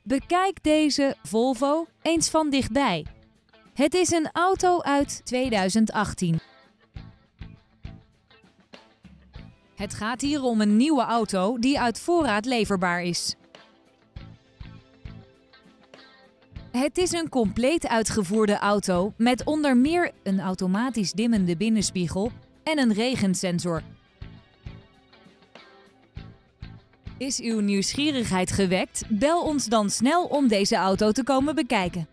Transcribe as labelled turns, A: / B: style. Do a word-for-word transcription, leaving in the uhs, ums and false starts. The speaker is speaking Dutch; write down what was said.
A: Bekijk deze Volvo eens van dichtbij. Het is een auto uit tweeduizend achttien. Het gaat hier om een nieuwe auto die uit voorraad leverbaar is. Het is een compleet uitgevoerde auto met onder meer een automatisch dimmende binnenspiegel en een regensensor. Is uw nieuwsgierigheid gewekt? Bel ons dan snel om deze auto te komen bekijken.